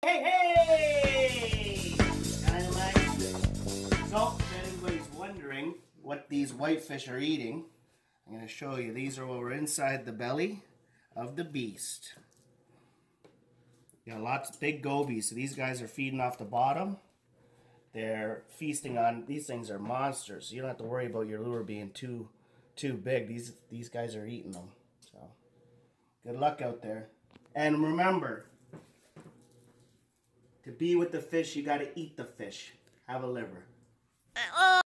Hey! Dynamite. So, if anybody's wondering what these whitefish are eating, I'm going to show you. These are what were inside the belly of the beast. You got lots of big gobies, so these guys are feeding off the bottom. They're feasting on, these things are monsters, so you don't have to worry about your lure being too big. These guys are eating them. So, good luck out there. And remember, to be with the fish, you got to eat the fish. Have a liver.